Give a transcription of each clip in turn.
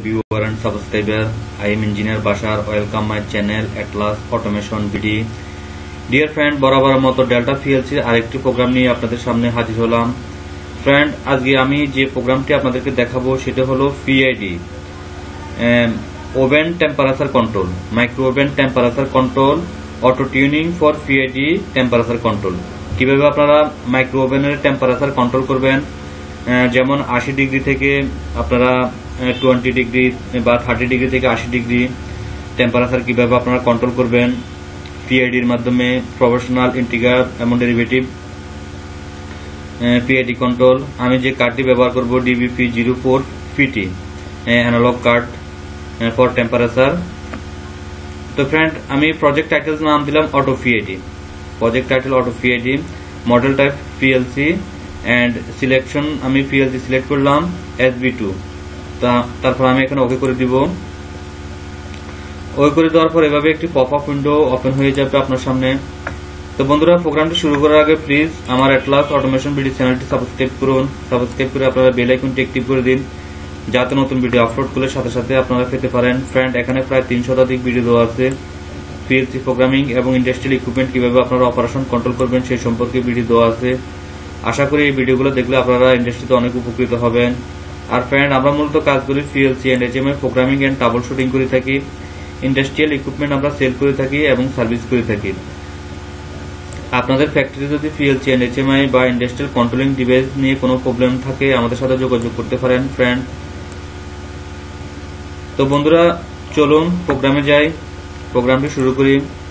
viewer and subscriber. I am Engineer Bashar. Welcome my channel Atlas Automation BD. Dear friend, বরাবর মতো delta পিএলসির আরেকটি programme নিয়ে আপনাদের সামনে হাজির হলাম। ফ্রেন্ড, আজকে আমি যে প্রোগ্রামটি আপনাদেরকে দেখাবো সেটা হলো PID, oven temperature control, micro oven temperature control, auto tuning for PID temperature control. কিভাবে আপনারা মাইক্রো ওভেনের টেম্পারেচার কন্ট্রোল করবেন, যেমন 80 ডিগ্রি থেকে আপনারা 20 ডিগ্রি বা 30 ডিগ্রি থেকে 80 ডিগ্রি টেম্পারেচার কিভাবে আপনারা কন্ট্রোল করবেন পিআইডির মাধ্যমে, প্রফেশনাল ইন্টিগ্রাল এবং ডেরিভেটিভ পিআইডি কন্ট্রোল। আমি যে কার্ডটি ব্যবহার করব DBP04PT analogue card for temperature. তো ফ্রেন্ড, আমি প্রজেক্ট টাইটেল নাম দিলাম auto PID, project title auto PID, model type PLC and selection আমি পিএলসি সিলেক্ট করলাম SB2। তারপর আমি এখানে ওকে করে দিব। ওকে করে দেওয়ার পর এভাবে একটি পপ আপ উইন্ডো ওপেন হয়ে যাবে আপনার সামনে। তো বন্ধুরা, প্রোগ্রামটি শুরু করার আগে প্লিজ আমার অ্যাটলাস অটোমেশন ভিডিও চ্যানেলটি সাবস্ক্রাইব করুন। সাবস্ক্রাইব করে আপনারা বেল আইকনটি অ্যাক্টিভ করে দিন, যাতে নতুন ভিডিও আপলোড করলে সাথে সাথে আপনারা পেতে পারেন। ফ্রেন্ড, এখানে প্রায় 300 শতাধিক ভিডিও দেওয়া আছে। পিএলসি প্রোগ্রামিং এবং ইন্ডাস্ট্রিয়াল ইকুইপমেন্ট কিভাবে আপনারা অপারেশন কন্ট্রোল করবেন সেই সম্পর্কে ভিডিও দেওয়া আছে। আশা করি এই ভিডিওগুলো দেখলে আপনারা ইন্ডাস্ট্রিতে অনেক উপকৃত হবেন। আর ফ্রেন্ড, আমরা মূলত কাজ করি PLC and HMI programming and troubleshooting করে থাকি। ইন্ডাস্ট্রিয়াল ইকুইপমেন্ট আমরা সেল করে থাকি এবং সার্ভিস করে থাকি। আপনাদের ফ্যাক্টরি যদি পিএলসি এন্ড HMI বা ইন্ডাস্ট্রিয়াল কন্ট্রোলিং ডিভাইস নিয়ে কোনো প্রবলেম থাকে আমাদের সাথে যোগাযোগ করতে পারেন ফ্রেন্ড। তো বন্ধুরা, চলুন প্রোগ্রামে যাই, প্রোগ্রামটি শুরু করি।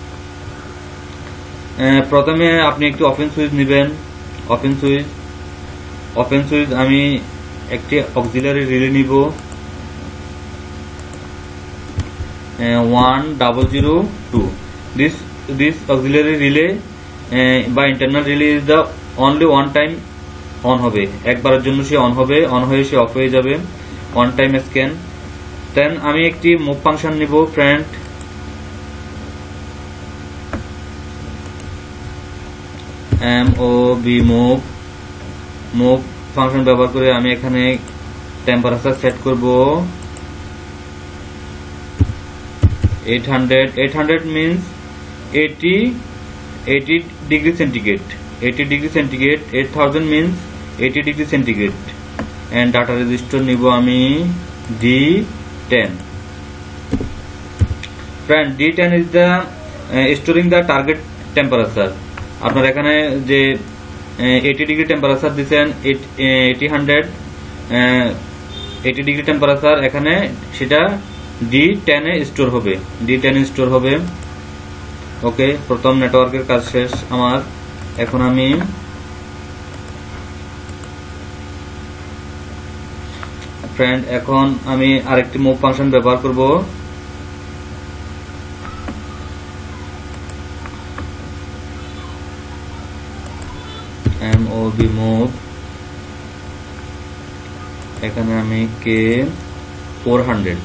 প্রথমে আপনি একটি ওপেন সুইচ নেবেন। ওপেন সুইচ আমি একটি অক্সিলারি রিলে নিব 1002। This auxiliary relay বা internal relay is the only one time on হবে, একবারের জন্য সে অন হবে, অন হয়ে সে অফ হয়ে যাবে, ওয়ান টাইম স্ক্যান। দেন আমি একটি মুভ ফাংশন নিব ফ্রেন্ড। MOV মুভ ফাংশন ব্যবহার করে আমি এখানে টেম্পারেচার সেট করব 800 means 80 degree centigrade, 80 degree centigrade. 8000 means 80 degree centigrade. And data register নিব আমি D10। Friend, D10 is the storing the target temperature. আপনার এখানে যে 80 ডিগ্রি টেম্পারেচার দিচ্ছেন, 80 ডিগ্রি টেম্পারেচার, এখানে সেটা D10 এ স্টোর হবে, D10 এ স্টোর হবে। ওকে, প্রথম নেটওয়ার্কের কাজ শেষ আমার। এখন আমি ফ্রেন্ড আরেকটি মুভ ফাংশন ব্যবহার করব। MOV মুভ, এখানে আমি K400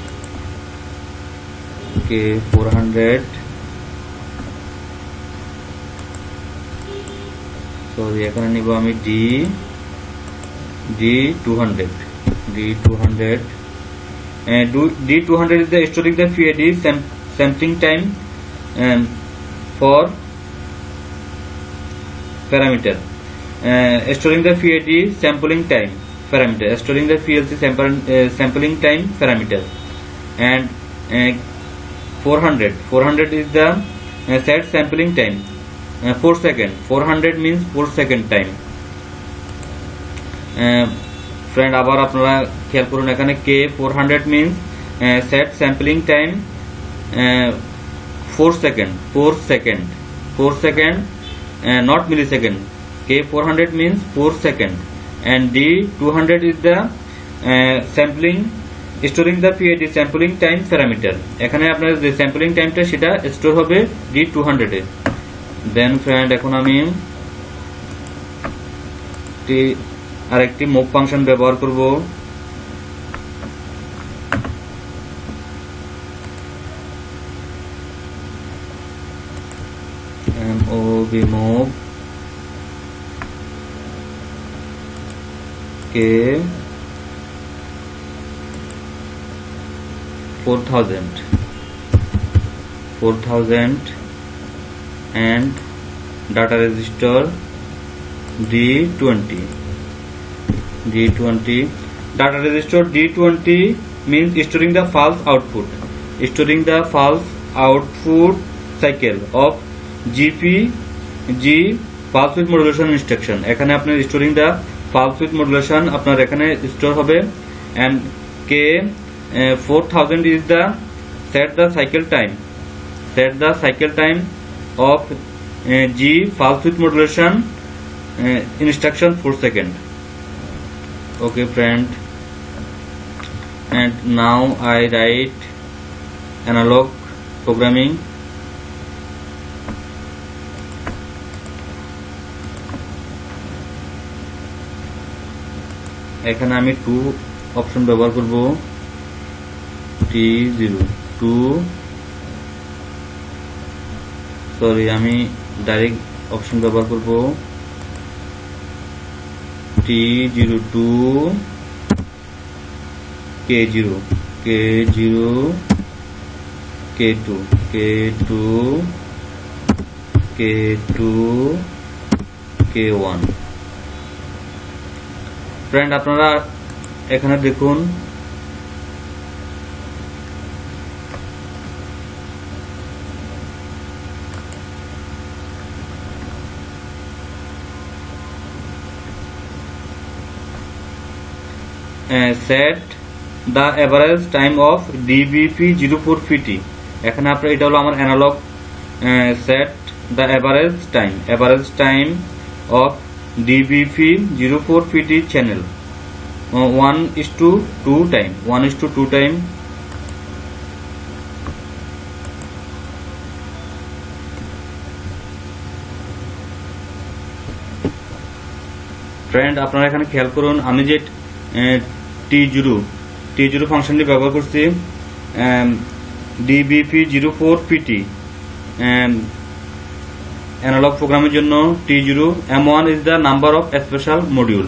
সরি, এখানে নিব আমি D200। D200 is the storing the PID sampling time for parameter. Storing the PID sampling time parameter, storing the PLC sampling time parameter. And 400 is the set sampling time 4 second. 400 means 4 second time. Friend, আবার আপনারা খেয়াল করুন, এখানে K400 means set sampling time 4 second, not millisecond. K400 means 4 second and D200 is the storing the PID sampling time parameter. এখানে আপনার যে sampling টাইমটা সেটা স্টোর হবে D200 এ। দেন ফ্রেন্ড, এখন আমি আরেকটি মুভ ফাংশন ব্যবহার করব। MOV move K 4000 and data register D20. Data register D20 means storing the false output cycle of GPG pulse width modulation instruction. এখানে আপনার storing the pulse width modulation আপনার এখানে store হবে, and K 4000 is the set the cycle time of G pulse width modulation instruction 4 seconds. Okay friend, and now I write analog programming. এখানে আমি 2 option ব্যবহার করব, আমি ডাইরেক্ট অপশন ব্যবহার করব T02 K0 K2 K1. Friend আপনারা এখানে দেখুন set the average time of DBP04PT. এখানে আপনার এটা হলো আমার analogue set the average time of DBP04PT channel 1:2 time. Friend আপনারা এখানে খেয়াল করুন, আমি যে T0 ফাংশনটি ব্যবহার করছি DBP04PT analog programming জন্য T0. M1 is the number of special module.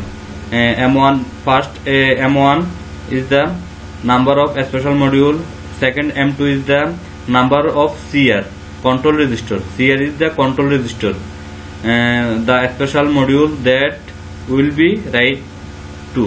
M1 is the number of special module. Second, M2 is the number of CR control register. CR is the control register. The special module that will be write to.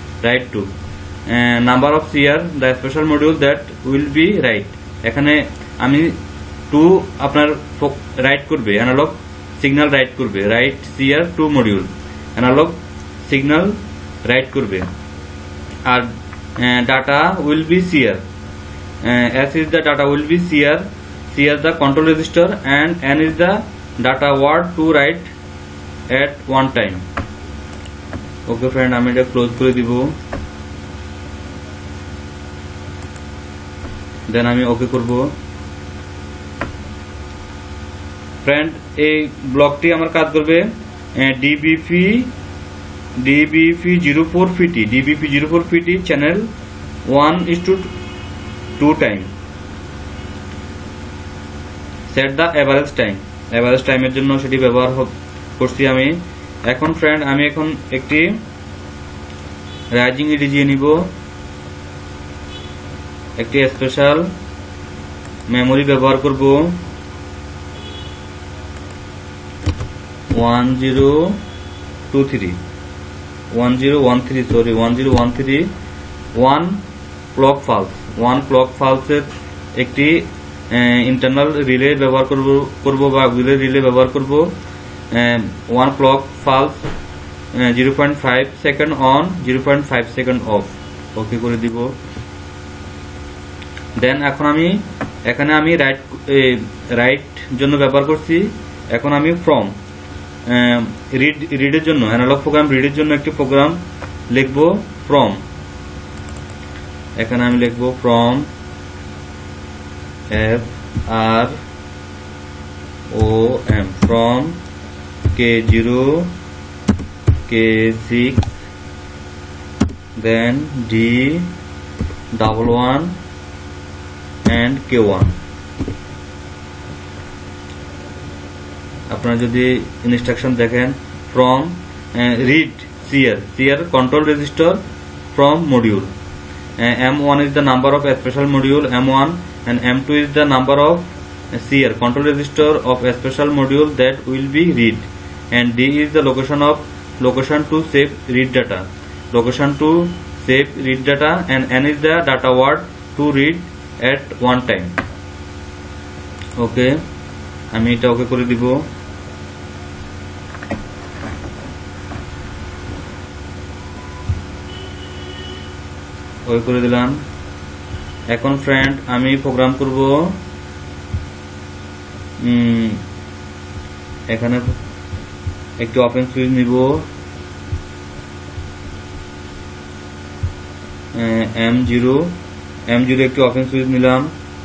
Number of CR, the special module that will be write. এখানে আমি 2 আপনার write করবে, analogue signal write করবে, write CR 2 module analogue signal write করবে, আর data will be CR. S is the data will be CR the control register, and N is the data word to write at one time. Okay friend, আমি এটা close করে দিব, দেন আমি ওকে করব। Friend এই ব্লকটি আমার কাজ করবে DBP04PT channel 1:2 time. Set the average টাইমের জন্য সেটি ব্যবহার করছি আমি। এখন ফ্রেন্ড আমি এখন একটি রাইজিং EDG নিব, একটি স্পেশাল মেমোরি ব্যবহার করব 1013 1 ক্লক পালসের একটি ইন্টারনাল রিলে ব্যবহার করব বা অক্সিলারি রিলে ব্যবহার করব। 1 clock pulse 0.5 second on, 0.5 second off, okay করে দিব। দেন এখন আমি এখানে আমি রাইট জন্য ব্যবহার করছি। এখন আমি ফ্রম রিডের জন্য, অ্যানালগ প্রোগ্রাম রিডের জন্য একটি প্রোগ্রাম লিখব ফ্রম। এখানে আমি লিখব from FROM from K0 K6 then D11 and K1। আপনারা যদি ইনস্ট্রাকশন দেখেন, from read CR control register from module, M1 is the number of a special module M1, and M2 is the number of CR control register of a special module that will be read, and D is the location to save read data, and N is the data word to read at one time. Okay, আমি এটা ওকে করে দিব। ওকে করে দিলাম। এখন friend আমি programme করব, এখানে একটি ওপেন সুইচ নিব, M0 একটি ওপেন সুইচ নিলাম,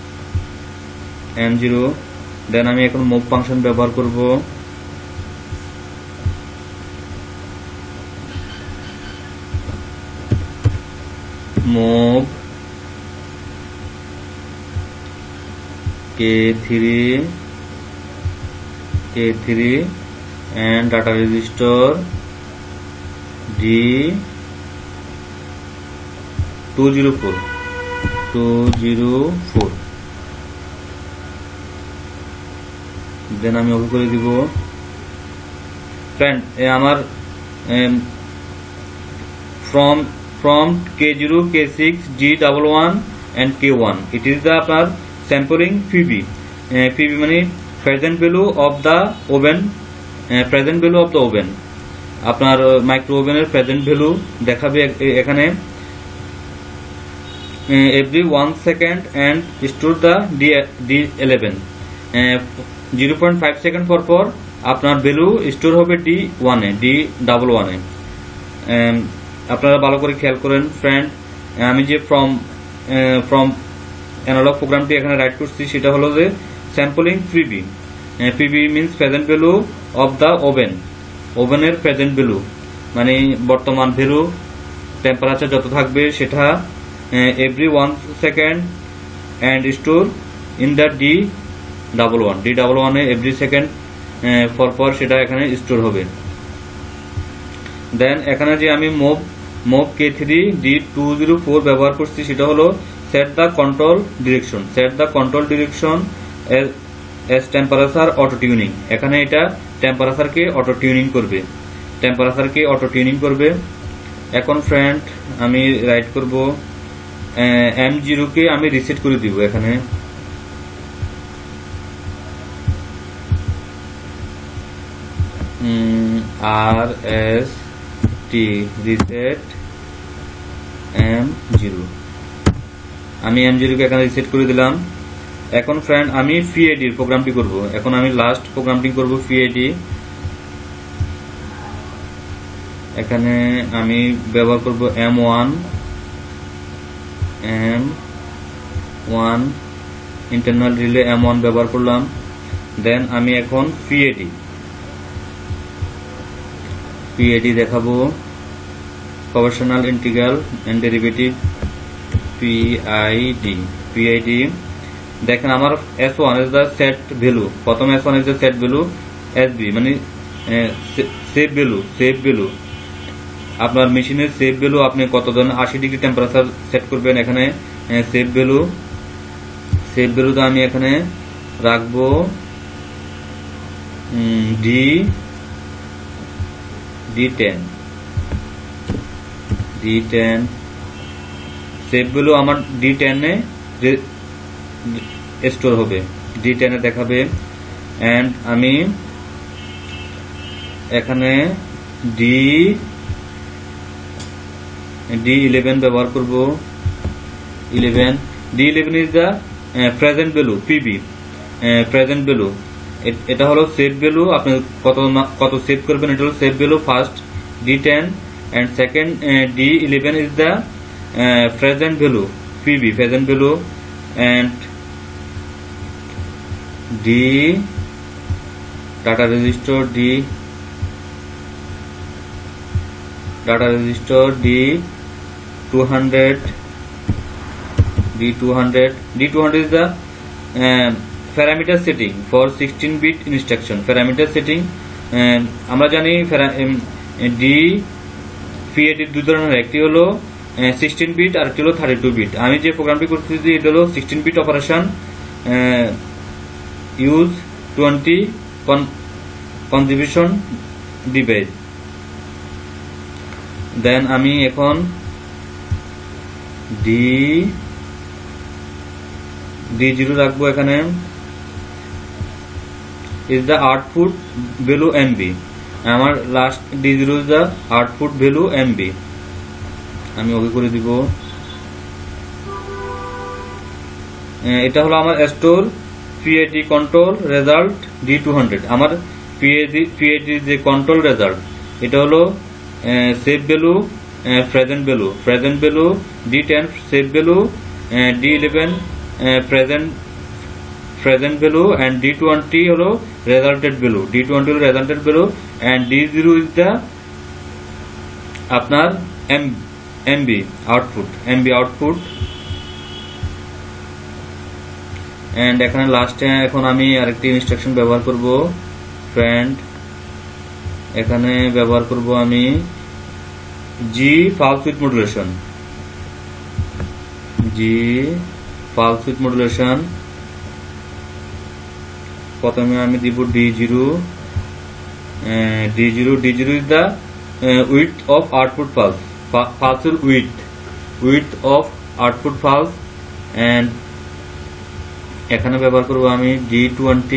M0। দেন আমি এখন মুভ ফাংশন ব্যবহার করব। Move K3 and data register D204 then আমি ওকে করে দিব। ফ্রেন্ড আমার from K0, K6, D11 and K1 it is the আপনার sampling PB মানে present value of the oven, আপনার মাইক্রো ওভেনের প্রেজেন্ট ভ্যালু দেখাবে এখানে every 1 second and store the D11 0.5 second পর আপনার ভ্যালু স্টোর হবে D11 এ। আপনারা ভালো করে খেয়াল করেন ফ্রেন্ড, আমি যে ফ্রম অ্যানালগ প্রোগ্রামটি এখানে রাইট করছি সেটা হলো যে sampling PB means present value of the ওভেনের প্রেজেন্ট ভ্যালু মানে বর্তমান ভ্যালু টেম্পারেচার যত থাকবে সেটা every 1 second and store in the D11 এ এভরি সেকেন্ড পর সেটা এখানে স্টোর হবে। দেন এখানে যে আমি মুভ K3 D204 ব্যবহার করছি সেটা হলো set the control direction as temperature auto tuning. এখানে এটা টেম্পারেচারকে অটো টিউনিং করবে। এখন ফ্রেন্ড আমি রাইট করব M0 কে আমি রিসেট করে দিব। এখানে RST রিসেট M0, আমি M0 কে এখানে রিসেট করে দিলাম। এখন ফ্রেন্ড আমি PID এর প্রোগ্রামটি করব। এখন আমি লাস্ট প্রোগ্রামটি করব PID। এখানে আমি ব্যবহার করব M1 ইন্টারনাল রিলে M1 ব্যবহার করলাম। দেন আমি এখন PID দেখাবো, proportional integral and derivative PID। দেখেন আমার S1 is the set value, প্রথম S1 is the set value, SB মানে সেভ ভ্যালু আপনার মেশিনের সেভ ভ্যালু আপনি কত ধরনের 80 ডিগ্রি টেম্পারেচার সেট করবেন। এখানে সেভ ভ্যালু তো আমি এখানে রাখবো D10 সেভ ভ্যালু আমার D10 এ স্টোর হবে, D10 এ দেখাবে। এন্ড আমি এখানে D11 ব্যবহার করব। D11 is the present value PB, present value. এটা হলো সেভ ভ্যালু, আপনি কত সেভ করবেন এটা হলো save value first D10, and second D11 is the present value PB, present value, and D data register D200 is the parameter setting for 16-bit instruction, parameter setting। আমরা জানি PID দুই ধরনের, একটি হলো 16 বিট আর একটি হলো 32 বিট। আমি যে প্রোগ্রামটি করতেছি এটা হলো 16 বিট অপারেশন, ইউজ 20 কনজিবিউশন ডিভাইস। দেন আমি এখন D0 রাখবো। এখানে is the output value MB, আমার last D0 is the output value MB। আমি ওকে করে দিব। এটা হলো আমার store PID control result D200। আমার PID যে কন্ট্রোল রেজাল্ট এটা হলো save value, present value D10 save value, D11 present value, and D20 হলো রেজাল্টেড ভ্যালু। D20 হলো resulted value, and D0 is the আপনার MB আউটপুট। এন্ড এখানে লাস্টে এখন আমি আরেকটি ইনস্ট্রাকশন ব্যবহার করব ফ্রেন্ড। এখানে ব্যবহার করব আমি G pulse width modulation। প্রথমে আমি দিব D0 is the width of output pulse width of output pulse, and এখানে ব্যবহার করব আমি D20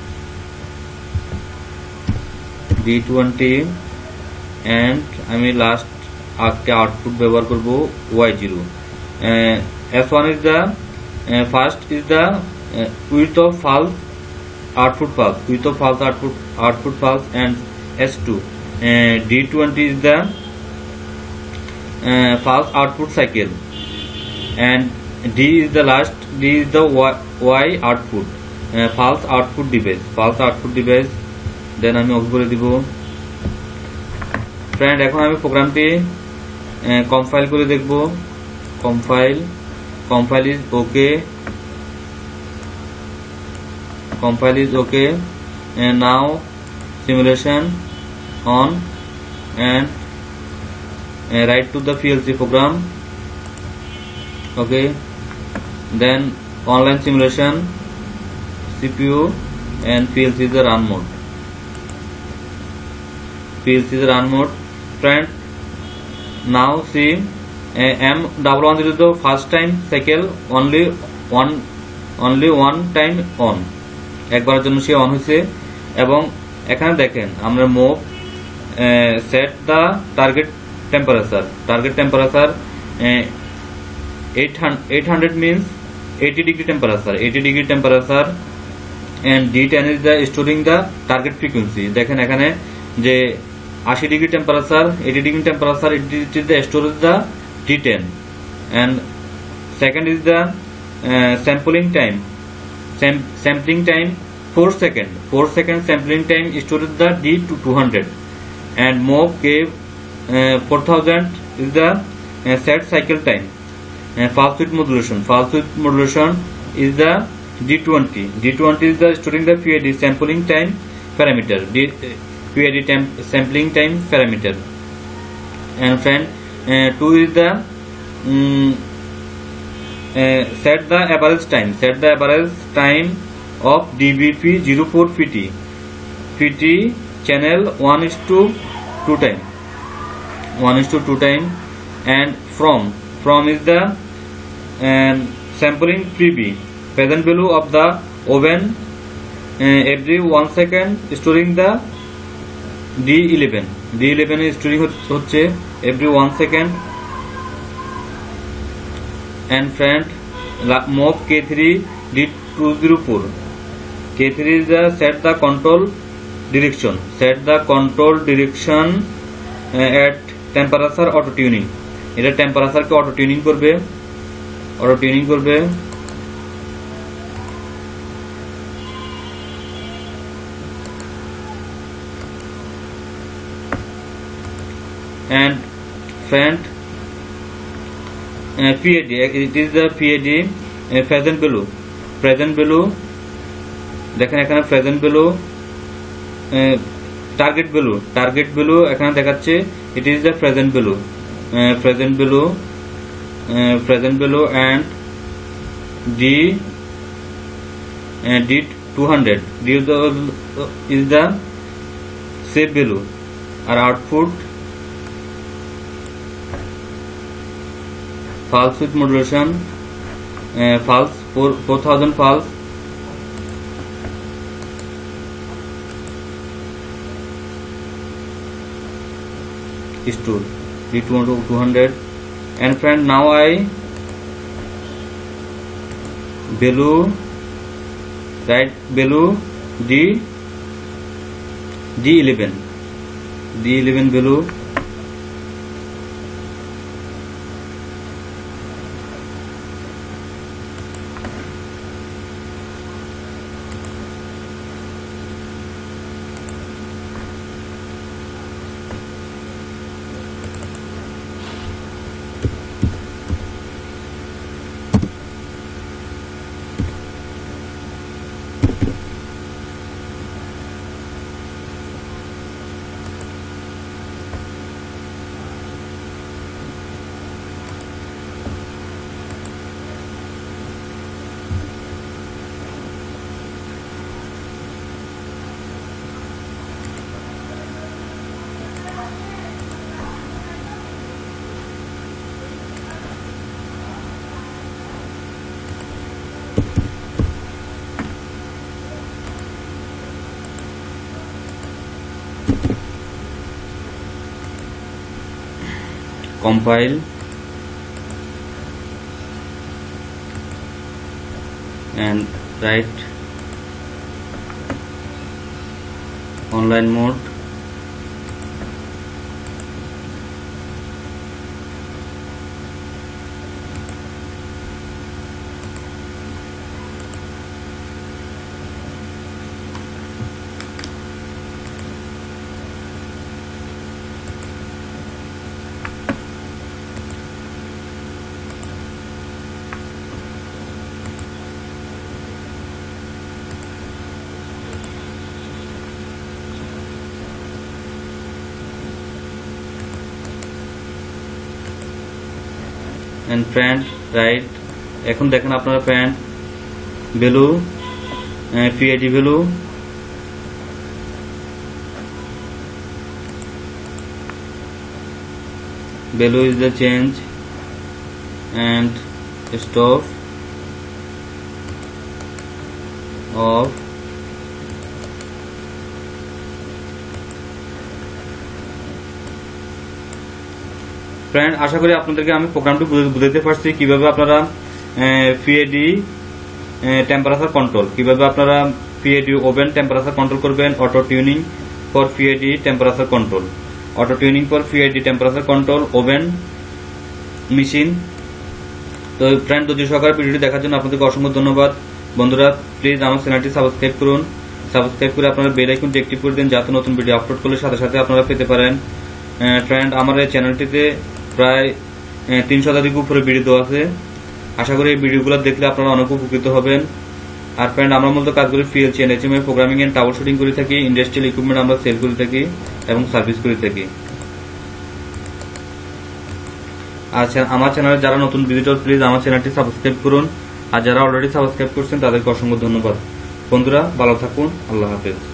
and আমি লাস্ট একটা আউটপুট ব্যবহার করব Y0। S1 is the first is the width of pulse output pulse, and S2 D20 is the pulse output cycle, and D is the last, D is the Y output pulse output device। দেন আমি okay করে দিব। Friend এখন আমি প্রোগ্রামটি compile করে দেখব। Compile is okay, and now simulation on, and write to the PLC program, okay, then online simulation, CPU, and PLC is the run mode। Friend, now see M110 is the first time cycle, only one time on, একবারের জন্য সে on হয়েছে। এবং এখানে দেখেন আমরা move set the target temperature 800 means 80 degree temperature, and D10 is the storing the target frequency। দেখেন এখানে যে 80 degree temperature, 80 degree temperature, it is the storage the D10, and second is the sampling time 4 second sampling time storage the D200, and move K 4000 is the set cycle time, and pulse width modulation is the D20 is the storing the PID sampling time parameter, sampling time parameter, and friend 2 is the set the average time of DBP04 PT channel 1:2 time, and from is the sampling present value of the oven every 1 second, storing the D11 is storing হচ্ছে every 1 second, and friend move K3 D204 is the set the control direction at temperature auto tuning। এটা temperature কে auto tuning করবে and friend PID, it is the PID present value দেখেন এখানে present value, target value এখানে দেখাচ্ছে, it is the present value present value and D 200. D is the save value. Our output false with modulation, false 4000 false. Is true. D 200. And friend, now I value, right, value D11 value compile and write online mode. And friend, right, এখন দেখেন আপনারা friend value PID value is the change and stop of friend, আশা করি আপনাদেরকে আমি প্রোগ্রামটি বুঝাতে পারছি কিভাবে আপনারা পিএডি টেম্পারেচার কন্ট্রোল, কিভাবে আপনারা পিএডি ওভেন টেম্পারেচার কন্ট্রোল করবেন, auto tuning for PID temperature control, auto tuning for PID temperature control oven machine. তো ফ্রেন্ড, ধৈর্য সহকারে ভিডিওটি দেখার জন্য আপনাদেরকে অসংখ্য ধন্যবাদ। বন্ধুরা, প্লিজ আমার চ্যানেলটি সাবস্ক্রাইব করুন, সাবস্ক্রাইব করে আপনারা বেল আইকনটি অ্যাক্টিভ করে দিন যাতে নতুন ভিডিও আপলোড করলে সাথে সাথে আপনারা পেতে পারেন। ফ্রেন্ড, আমার এই চ্যানেলটিতে প্রায় 300 উপরে ভিডিও দেওয়া আছে। আশা করি এই ভিডিওগুলো দেখলে আপনারা অনেক উপকৃত হবেন। আর ফ্রেন্ড, আমরা মূলত কাজ করি PLC and HMI programming and troubleshooting করে থাকি, ইন্ডাস্ট্রিয়াল ইকুইপমেন্ট আমরা সেল করে থাকি এবং সার্ভিস করে থাকি। আচ্ছা, আমার চ্যানেলে যারা নতুন ভিজিটর, প্লিজ আমার চ্যানেলটি সাবস্ক্রাইব করুন, আর যারা অলরেডি সাবস্ক্রাইব করছেন তাদেরকে অসংখ্য ধন্যবাদ। বন্ধুরা, ভালো থাকুন, আল্লাহ হাফেজ।